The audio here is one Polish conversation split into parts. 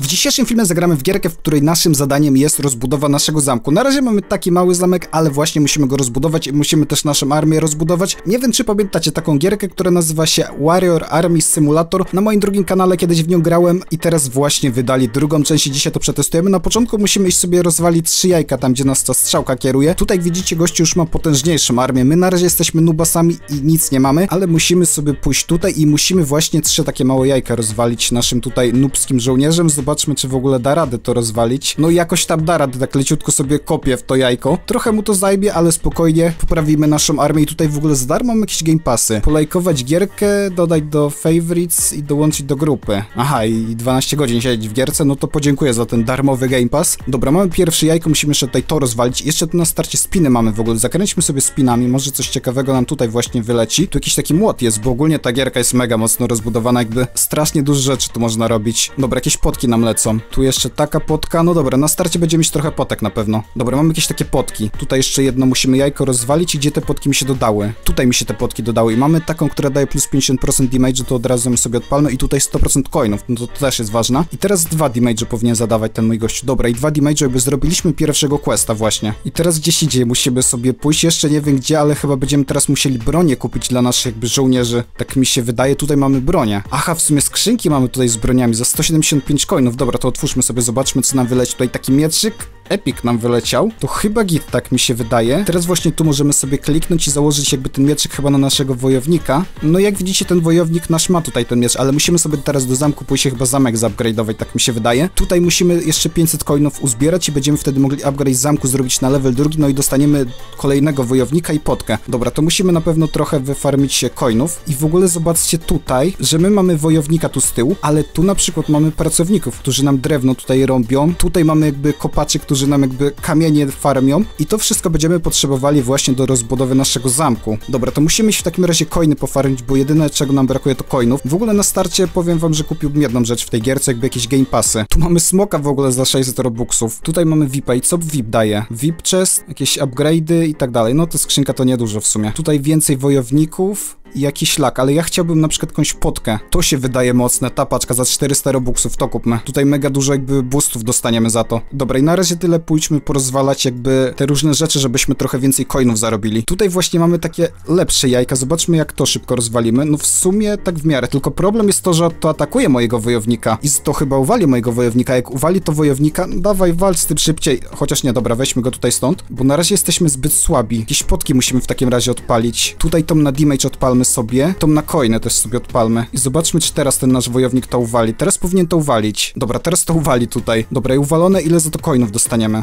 W dzisiejszym filmie zagramy w gierkę, w której naszym zadaniem jest rozbudowa naszego zamku. Na razie mamy taki mały zamek, ale właśnie musimy go rozbudować i musimy też naszą armię rozbudować. Nie wiem, czy pamiętacie taką gierkę, która nazywa się Warrior Army Simulator. Na moim drugim kanale kiedyś w nią grałem i teraz właśnie wydali drugą część i dzisiaj to przetestujemy. Na początku musimy iść sobie rozwalić 3 jajka tam, gdzie nas ta strzałka kieruje. Tutaj widzicie, gościu już ma potężniejszą armię. My na razie jesteśmy nubasami i nic nie mamy, ale musimy sobie pójść tutaj i musimy właśnie 3 takie małe jajka rozwalić naszym tutaj nubskim żołnierzem. Zobaczmy, czy w ogóle da radę to rozwalić. No i jakoś tam da radę, tak leciutko sobie kopię w to jajko. Trochę mu to zajmie, ale spokojnie poprawimy naszą armię i tutaj w ogóle za darmo mamy jakieś game passy. Polajkować gierkę, dodać do favorites i dołączyć do grupy. Aha, i 12 godzin siedzieć w gierce, no to podziękuję za ten darmowy game pass. Dobra, mamy pierwsze jajko, musimy jeszcze tutaj to rozwalić. Jeszcze tu na starcie spiny mamy w ogóle. Zakręćmy sobie spinami, może coś ciekawego nam tutaj właśnie wyleci. Tu jakiś taki młot jest, bo ogólnie ta gierka jest mega mocno rozbudowana, jakby strasznie dużo rzeczy tu można robić. Dobra, jakieś potki nam lecą. Tu jeszcze taka potka, no dobra, na starcie będziemy mieć trochę potek na pewno. Dobra, mamy jakieś takie potki. Tutaj jeszcze jedno musimy jajko rozwalić i gdzie te potki mi się dodały? Tutaj mi się te potki dodały i mamy taką, która daje plus 50% damage, to od razu sobie odpalmy i tutaj 100% coinów, no to też jest ważna. I teraz 2 damage powinien zadawać ten mój gościu. Dobra, i 2 damage, jakby zrobiliśmy pierwszego questa właśnie. I teraz gdzieś idzie, musimy sobie pójść, jeszcze nie wiem gdzie, ale chyba będziemy teraz musieli bronię kupić dla naszych jakby żołnierzy. Tak mi się wydaje, tutaj mamy bronię. Aha, w sumie skrzynki mamy tutaj z broniami za 175 coinów. Dobra, to otwórzmy sobie, zobaczmy co nam wyleci. Tutaj taki mieczyk. Epic nam wyleciał. To chyba git, tak mi się wydaje. Teraz właśnie tu możemy sobie kliknąć i założyć jakby ten mieczyk chyba na naszego wojownika. No jak widzicie, ten wojownik nasz ma tutaj ten miecz, ale musimy sobie teraz do zamku pójść i chyba zamek zupgrade'ować, tak mi się wydaje. Tutaj musimy jeszcze 500 coinów uzbierać i będziemy wtedy mogli upgrade zamku zrobić na level 2, no i dostaniemy kolejnego wojownika i potkę. Dobra, to musimy na pewno trochę wyfarmić się coinów. I w ogóle zobaczcie tutaj, że my mamy wojownika tu z tyłu, ale tu na przykład mamy pracowników, którzy nam drewno tutaj rąbią. Tutaj mamy jakby kopaczy, którzy nam jakby kamienie farmią i to wszystko będziemy potrzebowali właśnie do rozbudowy naszego zamku. Dobra, to musimy iść w takim razie coiny pofarmić, bo jedyne czego nam brakuje to coinów. W ogóle na starcie powiem wam, że kupiłbym jedną rzecz w tej gierce, jakby jakieś game passy. Tu mamy smoka w ogóle za 600 robuxów. Tutaj mamy VIPa i co VIP daje? VIP chest, jakieś upgrade'y i tak dalej. No to skrzynka to niedużo w sumie. Tutaj więcej wojowników i jakiś lak, ale ja chciałbym na przykład jakąś potkę. To się wydaje mocne, ta paczka za 400 robuxów, to kupmy. Tutaj mega dużo jakby boostów dostaniemy za to. Dobra, i na razie tyle, pójdźmy porozwalać jakby te różne rzeczy, żebyśmy trochę więcej coinów zarobili. Tutaj właśnie mamy takie lepsze jajka, zobaczmy jak to szybko rozwalimy. No w sumie tak w miarę, tylko problem jest to, że to atakuje mojego wojownika i to chyba uwali mojego wojownika. Jak uwali to wojownika, no dawaj, walcz z tym szybciej. Chociaż nie, dobra, weźmy go tutaj stąd, bo na razie jesteśmy zbyt słabi. Jakieś potki musimy w takim razie odpalić. Tutaj tą na damage odpalmy sobie, tą na coiny też sobie odpalmy i zobaczmy, czy teraz ten nasz wojownik to uwali. Teraz powinien to uwalić. Dobra, teraz to uwali tutaj. Dobra, i uwalone, ile za to coinów dostaniemy?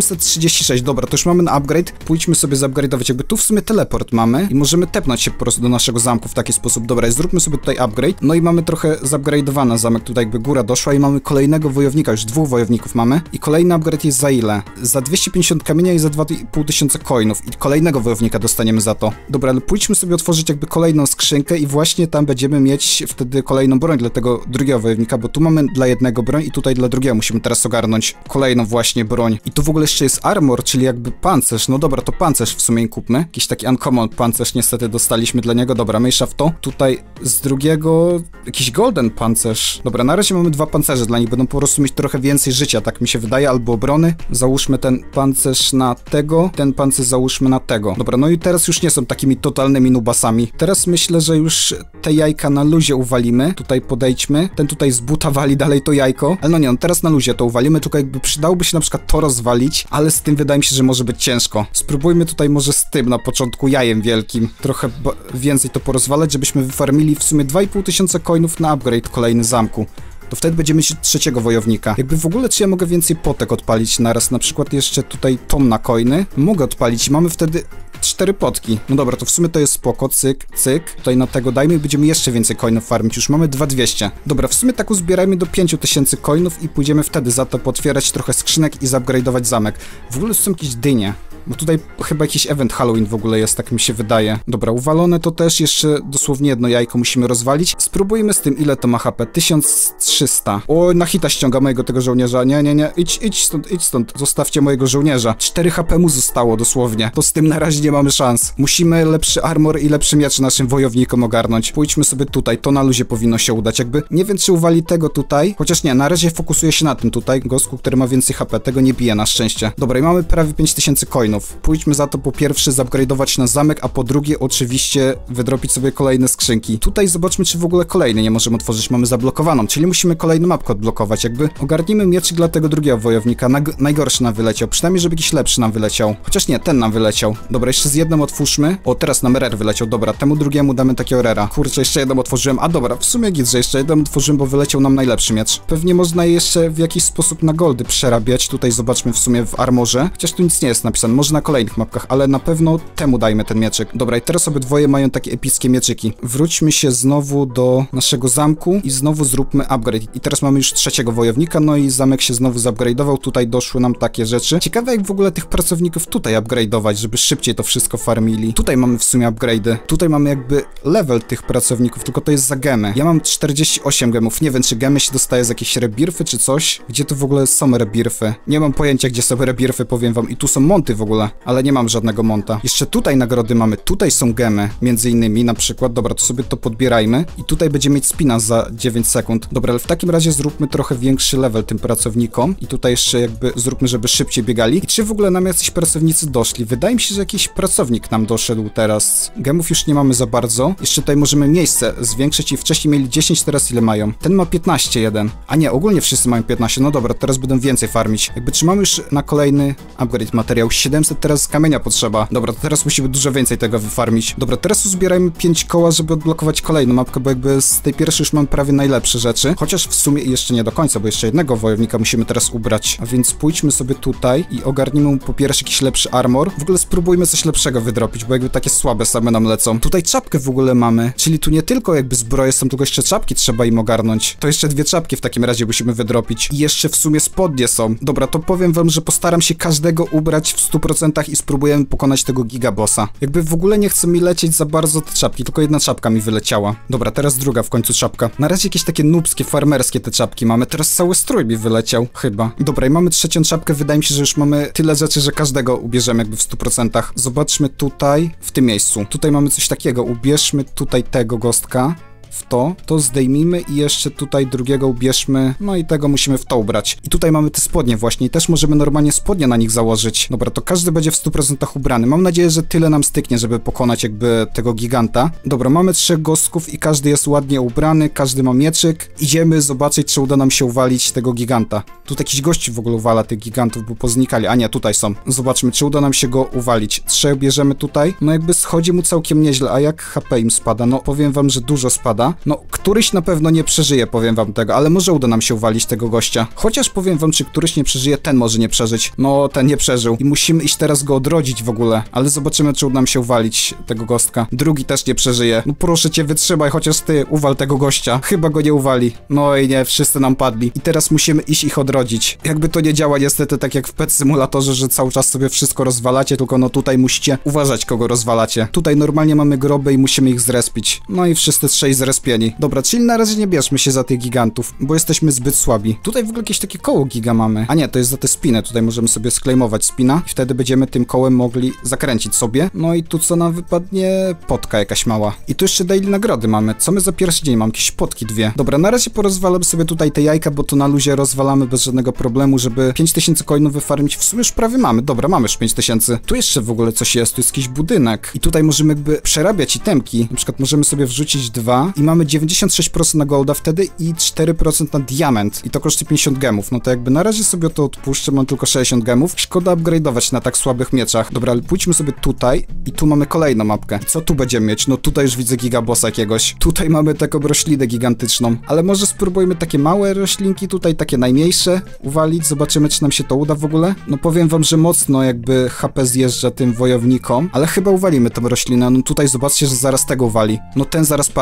736, dobra, to już mamy na upgrade. Pójdźmy sobie zupgrade'ować, jakby tu w sumie teleport mamy i możemy tepnąć się po prostu do naszego zamku w taki sposób. Dobra, i zróbmy sobie tutaj upgrade. No i mamy trochę zupgrade'owany zamek, tutaj jakby góra doszła i mamy kolejnego wojownika, już 2 wojowników mamy i kolejny upgrade jest za ile? Za 250 kamienia i za 2500 coinów i kolejnego wojownika dostaniemy za to. Dobra, ale pójdźmy sobie otworzyć jakby kolejną skrzynkę i właśnie tam będziemy mieć wtedy kolejną broń dla tego drugiego wojownika, bo tu mamy dla jednego broń i tutaj dla drugiego musimy teraz ogarnąć kolejną właśnie broń. I tu w ogóle jeszcze jest armor, czyli jakby pancerz. No dobra, to pancerz w sumie kupmy. Jakiś taki uncommon pancerz niestety dostaliśmy dla niego. Dobra, mniejsza w to. Tutaj z drugiego jakiś golden pancerz. Dobra, na razie mamy 2 pancerze dla nich. Będą po prostu mieć trochę więcej życia, tak mi się wydaje, albo obrony. Załóżmy ten pancerz na tego, ten pancerz załóżmy na tego. Dobra, no i teraz już nie są takimi totalnymi nubasami. Teraz myślę, że już te jajka na luzie uwalimy. Tutaj podejdźmy. Ten tutaj z buta wali dalej to jajko. Ale no nie, no teraz na luzie to uwalimy, tylko jakby przydałoby się na przykład to rozwalić, ale z tym wydaje mi się, że może być ciężko. Spróbujmy tutaj może z tym na początku jajem wielkim. Trochę więcej to porozwalać, żebyśmy wyfarmili w sumie 2500 coinów na upgrade kolejny zamku. To wtedy będziemy mieć 3 wojownika. Jakby w ogóle, czy ja mogę więcej potek odpalić naraz? Na przykład jeszcze tutaj tom na coiny. Mogę odpalić i mamy wtedy 4 potki. No dobra, to w sumie to jest spoko. Cyk, cyk. Tutaj na tego dajmy i będziemy jeszcze więcej coinów farmić. Już mamy 2200. Dobra, w sumie tak uzbierajmy do 5000 coinów i pójdziemy wtedy za to potwierać trochę skrzynek i zupgrade'ować zamek. W ogóle są jakieś dynie. Bo tutaj chyba jakiś event Halloween w ogóle jest, tak mi się wydaje. Dobra, uwalone to też jeszcze dosłownie jedno jajko musimy rozwalić. Spróbujmy z tym, ile to ma HP. 1300. O, na hita ściąga mojego tego żołnierza. Nie. Idź stąd. Zostawcie mojego żołnierza. 4 HP mu zostało dosłownie. To z tym na razie nie mamy szans. Musimy lepszy armor i lepszy miecz naszym wojownikom ogarnąć. Pójdźmy sobie tutaj. To na luzie powinno się udać. Jakby nie wiem, czy uwali tego tutaj. Chociaż nie, na razie fokusuję się na tym tutaj. Gostku, który ma więcej HP. Tego nie bije na szczęście. Dobra, i mamy prawie 5000 coinów. Pójdźmy za to po pierwsze zupgrade'ować na zamek, a po drugie oczywiście wydropić sobie kolejne skrzynki. Tutaj zobaczmy, czy w ogóle kolejny nie możemy otworzyć. Mamy zablokowaną, czyli musimy kolejną mapkę odblokować. Jakby ogarnijmy mieczyk dla tego drugiego wojownika. Najgorszy nam wyleciał. Przynajmniej, żeby jakiś lepszy nam wyleciał. Chociaż nie, ten nam wyleciał. Dobra, jeszcze z jedną otwórzmy. O, teraz nam RR wyleciał. Dobra, temu drugiemu damy takiego RR-a. Kurczę, jeszcze jedną otworzyłem. A dobra, w sumie git, że jeszcze jedną otworzyłem, bo wyleciał nam najlepszy miecz. Pewnie można jeszcze w jakiś sposób na goldy przerabiać. Tutaj zobaczmy w sumie w armorze. Chociaż tu nic nie jest napisane. Może na kolejnych mapkach, ale na pewno temu dajmy ten mieczyk. Dobra, i teraz obydwoje mają takie epickie mieczyki. Wróćmy się znowu do naszego zamku i znowu zróbmy upgrade. I teraz mamy już trzeciego wojownika, no i zamek się znowu zupgrade'ował. Tutaj doszły nam takie rzeczy. Ciekawe, jak w ogóle tych pracowników tutaj upgrade'ować, żeby szybciej to wszystko farmili. Tutaj mamy w sumie upgrade'y. Tutaj mamy jakby level tych pracowników, tylko to jest za gemy. Ja mam 48 gemów. Nie wiem, czy gemy się dostaje z jakiejś rebirfy, czy coś. Gdzie tu w ogóle są rebirfy? Nie mam pojęcia, gdzie są rebirfy, powiem wam. I tu są monty w ogóle, ale nie mam żadnego monta. Jeszcze tutaj nagrody mamy. Tutaj są gemy, między innymi, na przykład. Dobra, to sobie to podbierajmy. I tutaj będzie mieć spina za 9 sekund. Dobra, ale w takim razie zróbmy trochę większy level tym pracownikom. I tutaj jeszcze jakby zróbmy, żeby szybciej biegali. I czy w ogóle nam jacyś pracownicy doszli? Wydaje mi się, że jakiś pracownik nam doszedł teraz. Gemów już nie mamy za bardzo. Jeszcze tutaj możemy miejsce zwiększyć i wcześniej mieli 10, teraz ile mają? Ten ma 15 jeden. A nie, ogólnie wszyscy mają 15. No dobra, teraz będą więcej farmić. Jakby czy mamy już na kolejny upgrade materiał? 700 teraz z kamienia potrzeba. Dobra, to teraz musimy dużo więcej tego wyfarmić. Dobra, teraz uzbierajmy 5 koła, żeby odblokować kolejną mapkę, bo jakby z tej pierwszej już mam prawie najlepsze rzeczy. Chociaż w sumie jeszcze nie do końca, bo jeszcze jednego wojownika musimy teraz ubrać. A więc pójdźmy sobie tutaj i ogarnijmy mu po pierwsze jakiś lepszy armor. W ogóle spróbujmy coś lepszego wydropić, bo jakby takie słabe same nam lecą. Tutaj czapkę w ogóle mamy, czyli tu nie tylko jakby zbroje są, tylko jeszcze czapki trzeba im ogarnąć. To jeszcze 2 czapki w takim razie musimy wydropić. I jeszcze w sumie spodnie są. Dobra, to powiem wam, że postaram się każdego ubrać w 100% i spróbujemy pokonać tego gigabossa. Jakby w ogóle nie chce mi lecieć za bardzo te czapki, tylko jedna czapka mi wyleciała. Dobra, teraz druga w końcu czapka. Na razie jakieś takie nubskie, farmerskie te czapki mamy. Teraz cały strój mi wyleciał, chyba. Dobra, i mamy trzecią czapkę. Wydaje mi się, że już mamy tyle rzeczy, że każdego ubierzemy jakby w 100%. Zobaczmy tutaj, w tym miejscu. Tutaj mamy coś takiego. Ubierzmy tutaj tego gostka. W to zdejmijmy i jeszcze tutaj drugiego ubierzmy, no i tego musimy w to ubrać. I tutaj mamy te spodnie właśnie i też możemy normalnie spodnie na nich założyć. Dobra, to każdy będzie w 100% ubrany. Mam nadzieję, że tyle nam styknie, żeby pokonać jakby tego giganta. Dobra, mamy 3 gostków i każdy jest ładnie ubrany, każdy ma mieczyk. Idziemy zobaczyć, czy uda nam się uwalić tego giganta. Tutaj jakiś gości w ogóle uwala tych gigantów, bo poznikali. A nie, tutaj są. Zobaczmy, czy uda nam się go uwalić. 3 bierzemy tutaj. No jakby schodzi mu całkiem nieźle, a jak HP im spada? No powiem wam, że dużo spada. No, któryś na pewno nie przeżyje, powiem wam tego, ale może uda nam się uwalić tego gościa. Chociaż powiem wam, czy któryś nie przeżyje, ten może nie przeżyć. No, ten nie przeżył. I musimy iść teraz go odrodzić w ogóle. Ale zobaczymy, czy uda nam się uwalić tego gostka. Drugi też nie przeżyje. No proszę cię, wytrzymaj, chociaż ty uwal tego gościa. Chyba go nie uwali. No i nie, wszyscy nam padli. I teraz musimy iść ich odrodzić. Jakby to nie działa niestety tak jak w Pet Simulatorze, że cały czas sobie wszystko rozwalacie, tylko no tutaj musicie uważać, kogo rozwalacie. Tutaj normalnie mamy groby i musimy ich zrespić. No i wszyscy 3 zrespieni. Dobra, czyli na razie nie bierzmy się za tych gigantów, bo jesteśmy zbyt słabi. Tutaj w ogóle jakieś takie koło giga mamy. A nie, to jest za te spiny. Tutaj możemy sobie sklejmować spina i wtedy będziemy tym kołem mogli zakręcić sobie. No i tu co nam wypadnie? Potka jakaś mała. I tu jeszcze daily nagrody mamy. Co my za pierwszy dzień? Mam jakieś potki 2. Dobra, na razie porozwalam sobie tutaj te jajka, bo to na luzie rozwalamy bez żadnego problemu, żeby 5000 coinów wyfarmić. W sumie już prawie mamy. Dobra, mamy już 5000. Tu jeszcze w ogóle coś jest. Tu jest jakiś budynek. I tutaj możemy jakby przerabiać itemki. Na przykład możemy sobie wrzucić 2 i mamy 96% na golda wtedy i 4% na diament. I to kosztuje 50 gemów. No to jakby na razie sobie to odpuszczę, mam tylko 60 gemów. Szkoda upgrade'ować na tak słabych mieczach. Dobra, ale pójdźmy sobie tutaj i tu mamy kolejną mapkę. I co tu będziemy mieć? No tutaj już widzę gigabossa jakiegoś. Tutaj mamy taką roślinę gigantyczną. Ale może spróbujmy takie małe roślinki tutaj, takie najmniejsze uwalić. Zobaczymy, czy nam się to uda w ogóle. No powiem wam, że mocno jakby HP zjeżdża tym wojownikom, ale chyba uwalimy tę roślinę. No tutaj zobaczcie, że zaraz tego uwali. No ten zaraz padnie. Ten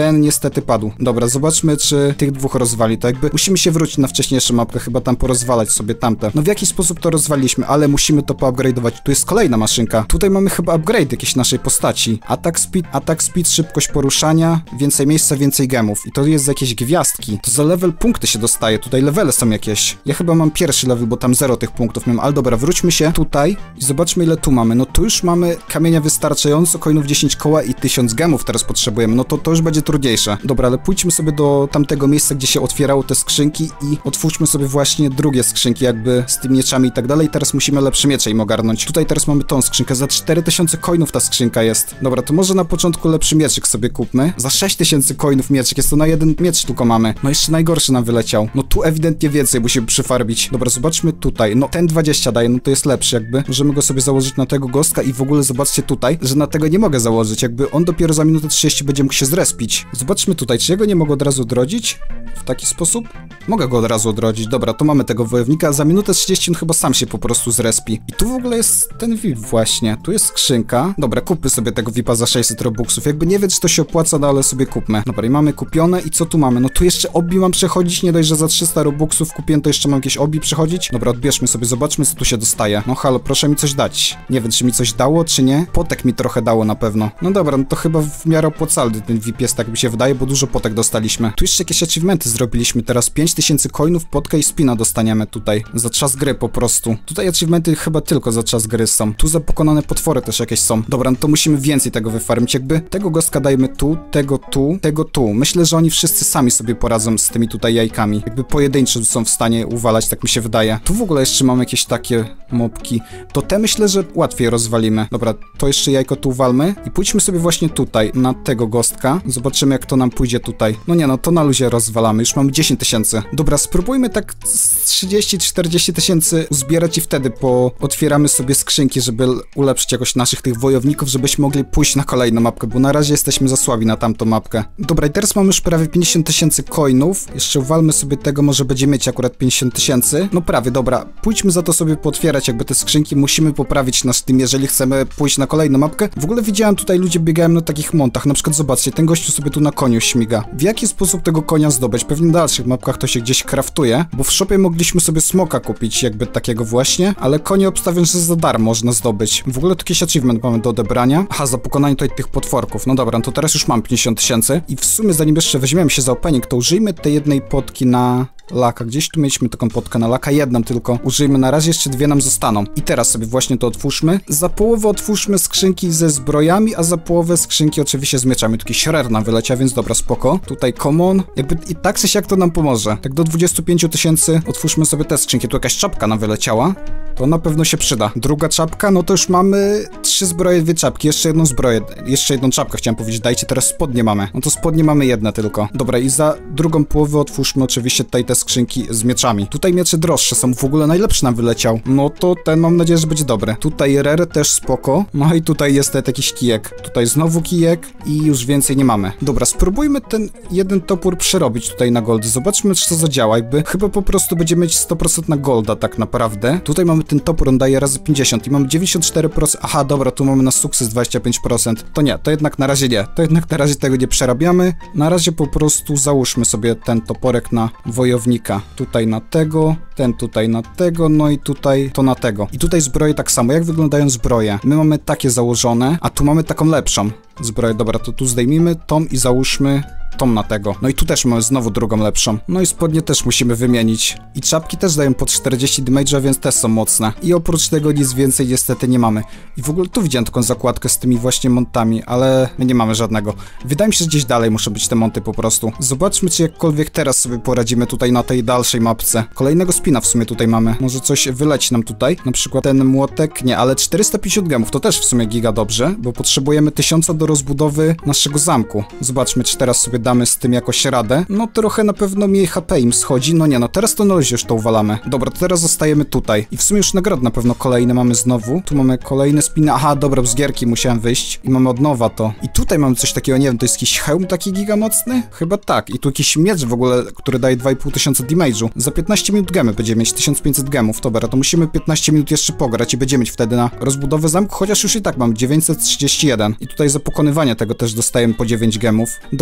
ten niestety padł. Dobra, zobaczmy, czy tych dwóch rozwali. To jakby musimy się wrócić na wcześniejszą mapkę, chyba tam porozwalać sobie tamte. No w jakiś sposób to rozwaliliśmy, ale musimy to poupgrade'ować. Tu jest kolejna maszynka. Tutaj mamy chyba upgrade jakiejś naszej postaci. Attack speed, szybkość poruszania, więcej miejsca, więcej gemów. I to jest z jakiejś gwiazdki. To za level punkty się dostaje. Tutaj levele są jakieś. Ja chyba mam pierwszy level, bo tam 0 tych punktów miałem. Ale dobra, wróćmy się tutaj i zobaczmy, ile tu mamy. No tu już mamy kamienia wystarczająco, coinów 10 koła i 1000 gemów teraz potrzebujemy. No to już będzie trudniejsze. Dobra, ale pójdźmy sobie do tamtego miejsca, gdzie się otwierało te skrzynki i otwórzmy sobie właśnie drugie skrzynki, jakby z tymi mieczami i tak dalej. Teraz musimy lepsze miecze im ogarnąć. Tutaj teraz mamy tą skrzynkę. Za 4000 coinów ta skrzynka jest. Dobra, to może na początku lepszy mieczyk sobie kupmy. Za 6000 coinów mieczyk. Jest to na jeden miecz tylko mamy. No jeszcze najgorszy nam wyleciał. No tu ewidentnie więcej musimy przyfarbić. Dobra, zobaczmy tutaj. No ten 20 daje, no to jest lepszy jakby. Możemy go sobie założyć na tego gostka i w ogóle zobaczcie tutaj, że na tego nie mogę założyć. Jakby on dopiero za minutę 30 będzie mógł się zrespić. Zobaczmy tutaj, czy ja go nie mogę od razu odrodzić? W taki sposób? Mogę go od razu odrodzić. Dobra, to mamy tego wojownika. Za minutę 30 on chyba sam się po prostu zrespi. I tu w ogóle jest ten VIP właśnie. Tu jest skrzynka. Dobra, kupmy sobie tego VIPa za 600 robuxów. Jakby nie wiem, czy to się opłaca, no ale sobie kupmy. Dobra, i mamy kupione. I co tu mamy? No tu jeszcze obi mam przechodzić. Nie dość, że za 300 robuxów kupiłem, to jeszcze mam jakieś obi przechodzić. Dobra, odbierzmy sobie, zobaczmy, co tu się dostaje. No halo, proszę mi coś dać. Nie wiem, czy mi coś dało, czy nie. Potek mi trochę dało na pewno. No dobra, no to chyba w miarę opłacalny ten VIP jest, tak mi się wydaje, bo dużo potek dostaliśmy. Tu jeszcze jakieś achievementy zrobiliśmy. Teraz 5000 coinów, potkę i spina dostaniemy tutaj. Za czas gry po prostu. Tutaj achievementy chyba tylko za czas gry są. Tu za pokonane potwory też jakieś są. Dobra, no to musimy więcej tego wyfarmić. Jakby tego gostka dajmy tu, tego tu, tego tu. Myślę, że oni wszyscy sami sobie poradzą z tymi tutaj jajkami. Jakby pojedynczo są w stanie uwalać, tak mi się wydaje. Tu w ogóle jeszcze mamy jakieś takie mopki. To te myślę, że łatwiej rozwalimy. Dobra, to jeszcze jajko tu uwalmy i pójdźmy sobie właśnie tutaj, na tego gostka. Zobaczymy, jak to nam pójdzie tutaj. No nie, no to na luzie rozwalamy. Już mamy 10 000. Dobra, spróbujmy tak z 30-40 tysięcy uzbierać i wtedy otwieramy sobie skrzynki, żeby ulepszyć jakoś naszych tych wojowników, żebyśmy mogli pójść na kolejną mapkę, bo na razie jesteśmy za słabi na tamtą mapkę. Dobra, i teraz mamy już prawie 50 000 coinów. Jeszcze uwalmy sobie tego, może będzie mieć akurat 50 000. No prawie, dobra. Pójdźmy za to sobie pootwierać jakby te skrzynki. Musimy poprawić nasz team, jeżeli chcemy pójść na kolejną mapkę. W ogóle widziałem tutaj ludzie biegają na takich montach. Na przykład zobaczcie, ten gościu sobie tu na koniu śmiga. W jaki sposób tego konia zdobyć? Pewnie w dalszych mapkach to się gdzieś kraftuje, bo w shopie mogliśmy sobie smoka kupić, jakby takiego właśnie, ale konie obstawiam, że za darmo można zdobyć. W ogóle jakiś achievement mamy do odebrania. Aha, za pokonanie tutaj tych potworków. No dobra, no to teraz już mam 50 000 i w sumie zanim jeszcze weźmiemy się za opening, to użyjmy tej jednej potki na laka. Gdzieś tu mieliśmy taką potkę na laka, jedną tylko. Użyjmy na razie, jeszcze dwie nam zostaną. I teraz sobie właśnie to otwórzmy. Za połowę otwórzmy skrzynki ze zbrojami, a za połowę skrzynki oczywiście z mieczami. Taki shredder nam wyleciał, więc dobra, spoko. Tutaj common. Jakby i tak się jak to nam pomoże. Tak do 25 000 otwórzmy sobie te skrzynki. Tu jakaś czapka nam wyleciała. To na pewno się przyda. Druga czapka, no to już mamy 3 zbroje, 2 czapki. Jeszcze jedną zbroję, jeszcze jedną czapkę chciałem powiedzieć. Dajcie, teraz spodnie mamy. No to spodnie mamy jedne tylko. Dobra, i za drugą połowę otwórzmy oczywiście tutaj te skrzynki z mieczami. Tutaj miecze droższe są, w ogóle najlepszy nam wyleciał. No to ten mam nadzieję, że będzie dobry. Tutaj rare też spoko. No i tutaj jest jakiś kijek. Tutaj znowu kijek i już więcej nie mamy. Dobra, spróbujmy ten jeden topór przerobić tutaj na gold. Zobaczmy, czy to zadziała. Jakby chyba po prostu będziemy mieć 100% na golda tak naprawdę. Tutaj mamy ten topór, on daje razy 50 i mamy 94%. Aha, dobra, tu mamy na sukces 25%. To nie, to jednak na razie nie. To jednak na razie tego nie przerabiamy. Na razie po prostu załóżmy sobie ten toporek na wojownika. Tutaj na tego, ten tutaj na tego, no i tutaj to na tego. I tutaj zbroje tak samo. Jak wyglądają zbroje? My mamy takie założone, a tu mamy taką lepszą zbroję. Dobra, to tu zdejmijmy tą i załóżmy tą na tego. No i tu też mamy znowu drugą lepszą. No i spodnie też musimy wymienić. I czapki też dają pod 40 damage'a, więc też są mocne. I oprócz tego nic więcej niestety nie mamy. I w ogóle tu widziałem taką zakładkę z tymi właśnie montami, ale my nie mamy żadnego. Wydaje mi się, że gdzieś dalej muszą być te monty po prostu. Zobaczmy, czy jakkolwiek teraz sobie poradzimy tutaj na tej dalszej mapce. Kolejnego spina w sumie tutaj mamy. Może coś wyleci nam tutaj. Na przykład ten młotek. Nie, ale 450 gemów to też w sumie giga dobrze, bo potrzebujemy 1000 do rozbudowy naszego zamku. Zobaczmy, czy teraz sobie damy z tym jakoś radę. No trochę na pewno mniej HP im schodzi. No nie, no teraz to na luzie już to uwalamy. Dobra, to teraz zostajemy tutaj. I w sumie już nagrody na pewno kolejne mamy znowu. Tu mamy kolejne spiny. Aha, dobra, z gierki musiałem wyjść. I mamy od nowa to. I tutaj mamy coś takiego, nie wiem, to jest jakiś hełm taki giga mocny? Chyba tak. I tu jakiś miecz w ogóle, który daje 2500 damage'u. Za 15 minut gemy będziemy mieć 1500 gemów. Dobra, to musimy 15 minut jeszcze pograć i będziemy mieć wtedy na rozbudowę zamku, chociaż już i tak mam 931. I tutaj za pokonywanie tego też dostajemy po 9 gemów. Dobra, to po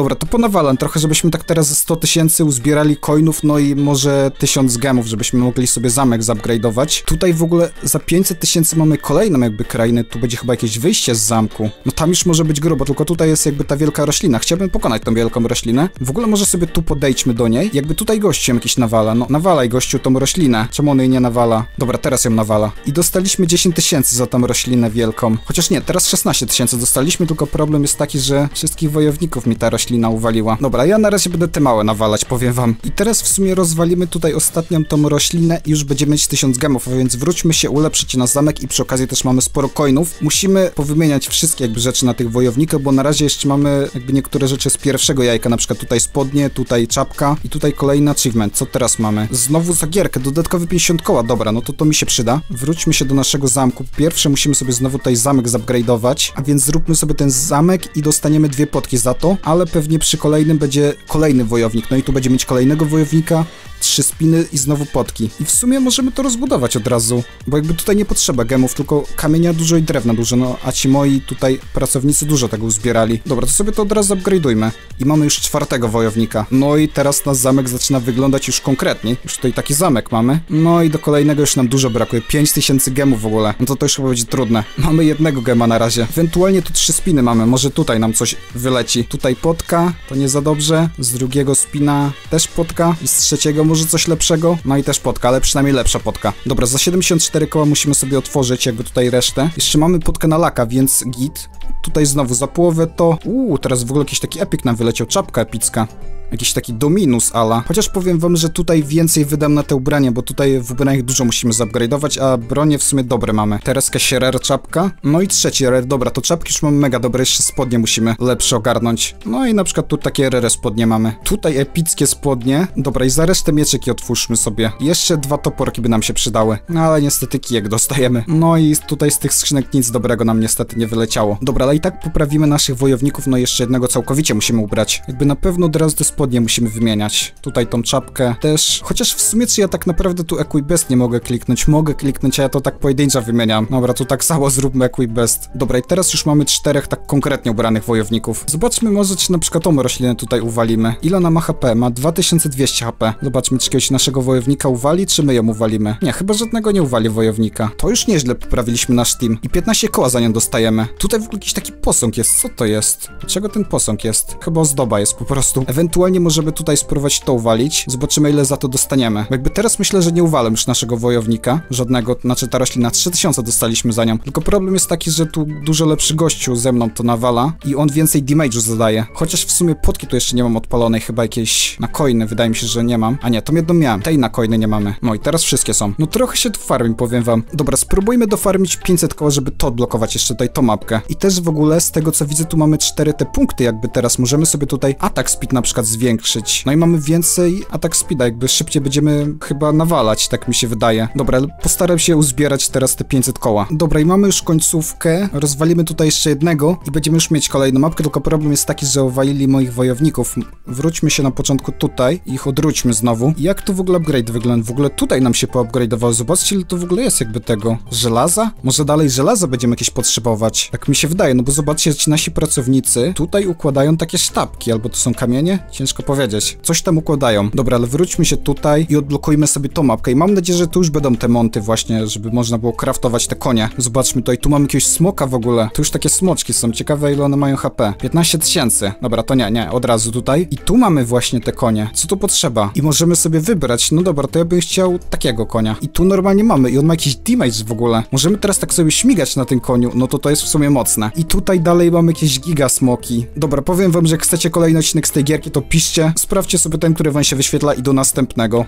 nawalam trochę, żebyśmy tak teraz ze 100 000 uzbierali coinów, no i może 1000 gemów, żebyśmy mogli sobie zamek zupgrade'ować. Tutaj w ogóle za 500 000 mamy kolejną jakby krainę, tu będzie chyba jakieś wyjście z zamku. No tam już może być grubo, tylko tutaj jest jakby ta wielka roślina. Chciałbym pokonać tą wielką roślinę. W ogóle może sobie tu podejdźmy do niej. Jakby tutaj gościu jakiś nawala. No nawalaj gościu tą roślinę. Czemu on jej nie nawala? Dobra, teraz ją nawala. I dostaliśmy 10 000 za tą roślinę wielką. Chociaż nie, teraz 16 000 dostaliśmy, tylko problem jest taki, że wszystkich wojowników mi ta roślina uwaliła. Dobra, ja na razie będę te małe nawalać, powiem wam. I teraz w sumie rozwalimy tutaj ostatnią tą roślinę i już będziemy mieć 1000 gemów, a więc wróćmy się, ulepszyć nasz zamek i przy okazji też mamy sporo coinów. Musimy powymieniać wszystkie jakby rzeczy na tych wojownikach, bo na razie jeszcze mamy jakby niektóre rzeczy z pierwszego jajka, na przykład tutaj spodnie, tutaj czapka i tutaj kolejny achievement. Co teraz mamy? Znowu za gierkę, dodatkowe 50 koła. Dobra, no to mi się przyda. Wróćmy się do naszego zamku. Pierwsze musimy sobie znowu tutaj zamek zupgrade'ować, a więc zróbmy sobie ten zamek i dostaniemy 2 potki za to, ale pewnie przy kolejnym będzie kolejny wojownik. No i tu będzie mieć kolejnego wojownika, 3 spiny i znowu potki. I w sumie możemy to rozbudować od razu, bo jakby tutaj nie potrzeba gemów, tylko kamienia dużo i drewna dużo, no a ci moi tutaj pracownicy dużo tego uzbierali. Dobra, to sobie to od razu upgrade'ujmy. I mamy już 4 wojownika. No i teraz nasz zamek zaczyna wyglądać już konkretniej. Już tutaj taki zamek mamy. No i do kolejnego już nam dużo brakuje. 5000 gemów w ogóle. No to już chyba będzie trudne. Mamy jednego gema na razie. Ewentualnie tu 3 spiny mamy. Może tutaj nam coś wyleci. Tutaj potka, to nie za dobrze. Z drugiego spina też potka. I z trzeciego może coś lepszego. No i też potka, ale przynajmniej lepsza potka. Dobra, za 74 koła musimy sobie otworzyć jakby tutaj resztę. Jeszcze mamy potkę na laka, więc git. Tutaj znowu za połowę to... teraz w ogóle jakiś taki epik nam wyleciał. Czapka epicka. Jakiś taki dominus ala. Chociaż powiem wam, że tutaj więcej wydam na te ubrania, bo tutaj w ubraniach dużo musimy zupgrade'ować, a bronie w sumie dobre mamy. Teraz jakaś rare czapka. No i trzeci rare. Dobra, to czapki już mamy mega dobre, jeszcze spodnie musimy lepsze ogarnąć. No i na przykład tu takie rare spodnie mamy. Tutaj epickie spodnie. Dobra, i za resztę mieczyki otwórzmy sobie. Jeszcze 2 toporki by nam się przydały. No ale niestety kijek dostajemy. No i tutaj z tych skrzynek nic dobrego nam niestety nie wyleciało. Dobra, ale i tak poprawimy naszych wojowników, no jeszcze jednego całkowicie musimy ubrać. Jakby na pewno od razu te spodnie musimy wymieniać. Tutaj tą czapkę też. Chociaż w sumie czy ja tak naprawdę tu Equip Best nie mogę kliknąć. Mogę kliknąć, a ja to tak pojedynczo wymieniam. Dobra, to tak samo zróbmy Equip Best. Dobra, i teraz już mamy 4 tak konkretnie ubranych wojowników. Zobaczmy może, czy na przykład tą roślinę tutaj uwalimy. Ile ona ma HP? Ma 2200 HP. Zobaczmy, czy jakiegoś naszego wojownika uwali, czy my ją uwalimy. Nie, chyba żadnego nie uwali wojownika. To już nieźle poprawiliśmy nasz team. I 15 koła za nią dostajemy. Tutaj w ogóle jakiś taki posąg jest. Co to jest? Dlaczego ten posąg jest? Chyba ozdoba jest po prostu. Ewentualnie możemy tutaj spróbować to uwalić. Zobaczymy, ile za to dostaniemy. Bo jakby teraz myślę, że nie uwalę już naszego wojownika. Żadnego, znaczy ta roślina 3000 dostaliśmy za nią. Tylko problem jest taki, że tu dużo lepszy gościu ze mną to nawala i on więcej damage'u zadaje. Chociaż w sumie potki tu jeszcze nie mam odpalonej, chyba jakieś na coiny, wydaje mi się, że nie mam. A nie, to jedną miałem. Tej na coiny nie mamy. No i teraz wszystkie są. No trochę się tu farmi, powiem wam. Dobra, spróbujmy dofarmić 500 koła, żeby to odblokować jeszcze tutaj tą mapkę. I też w ogóle z tego co widzę, tu mamy 4 te punkty, jakby teraz możemy sobie tutaj atak speed na przykład zwiększyć. No i mamy więcej atak speeda, jakby szybciej będziemy chyba nawalać, tak mi się wydaje. Dobra, ale postaram się uzbierać teraz te 500 koła. Dobra, i mamy już końcówkę. Rozwalimy tutaj jeszcze jednego i będziemy już mieć kolejną mapkę, tylko problem jest taki, że owalili moich wojowników. Wróćmy się na początku tutaj i ich odwróćmy znowu. Jak tu w ogóle upgrade wygląda? W ogóle tutaj nam się poupgrade'owało. Zobaczcie, ile to w ogóle jest jakby tego. Żelaza? Może dalej żelaza będziemy jakieś potrzebować? Tak mi się wydaje, no bo zobaczcie, że ci nasi pracownicy tutaj układają takie sztabki, albo to są kamienie? Ciężko powiedzieć. Coś tam układają. Dobra, ale wróćmy się tutaj i odblokujmy sobie tą mapkę i mam nadzieję, że tu już będą te monty właśnie, żeby można było craftować te konie. Zobaczmy tutaj, tu mamy jakiegoś smoka w ogóle. Tu już takie smoczki są. Ciekawe, ile one mają HP. 15 000. Dobra, to nie, od razu tutaj. I tu mamy właśnie te konie. Co tu potrzeba? I możemy sobie wybrać. No dobra, to ja bym chciał takiego konia. I tu normalnie mamy. I on ma jakiś damage w ogóle. Możemy teraz tak sobie śmigać na tym koniu. No to jest w sumie mocne. I tutaj dalej mamy jakieś giga smoki. Dobra, powiem wam, że jak chcecie kolejny odcinek z tej gierki, to piszcie. Sprawdźcie sobie ten, który wam się wyświetla i do następnego.